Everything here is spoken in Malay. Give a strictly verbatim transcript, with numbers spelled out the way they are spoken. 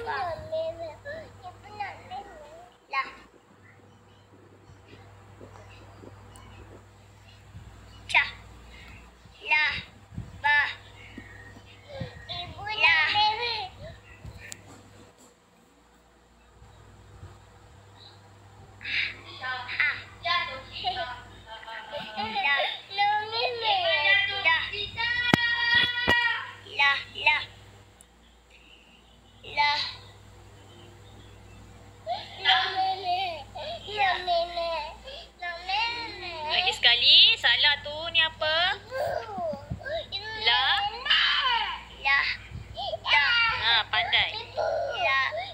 La. Cha. La. Ba. Ibu la. Lagi sekali, salah tu ni apa? La. La. Ha, pandai. La.